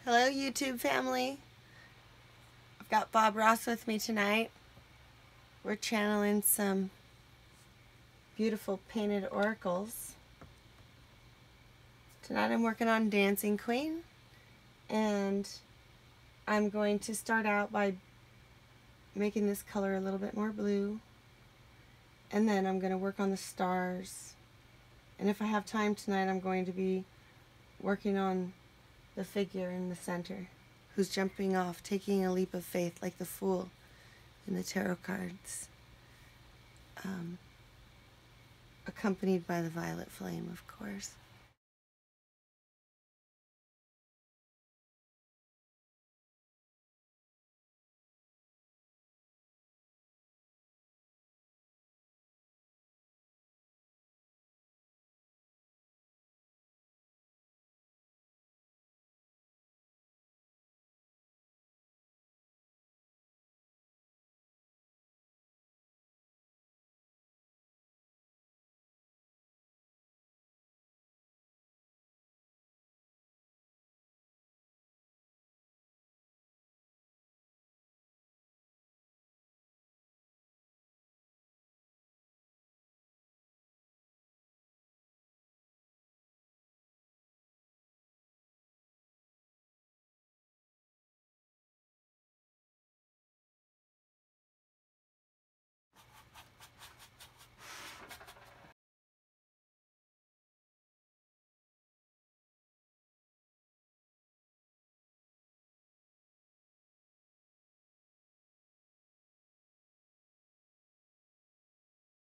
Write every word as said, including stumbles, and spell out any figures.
Hello YouTube family. I've got Bob Ross with me tonight. We're channeling some beautiful painted oracles. Tonight I'm working on Dancing Queen, and I'm going to start out by making this color a little bit more blue, and then I'm going to work on the stars, and if I have time tonight I'm going to be working on the figure in the center who's jumping off, taking a leap of faith like the Fool in the tarot cards, um, accompanied by the violet flame, of course.